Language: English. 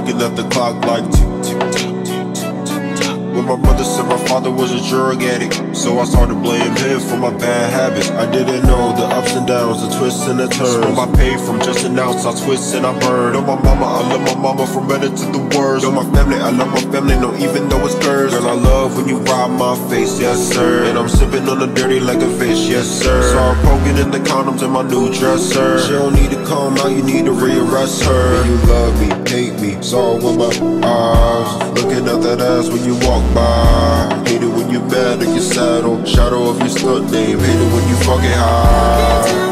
looking at the clock like tick, tick, tick, tick, tick, tick, tick. When my mother said my father was a drug addict, so I started blaming him for my bad habits. I didn't know the ups and downs, the twists and the turns. From my pay from just an ounce, I twist and I burn. Know my mama, I love my mama from better to the worst. Know my family, I love my family, no even though it's cursed. Girl, I love when you ride my face, yes sir. And I'm sipping on the dirty like a fish, yes sir. Saw her poking in the condoms in my new dresser. She don't need to calm out, you need to rearrest her. When you love me, hate me, saw it with my eyes. Looking at that ass when you walk by. Hate it when you mad or you saddle. Shadow of your stunt name, hate it when you fucking high.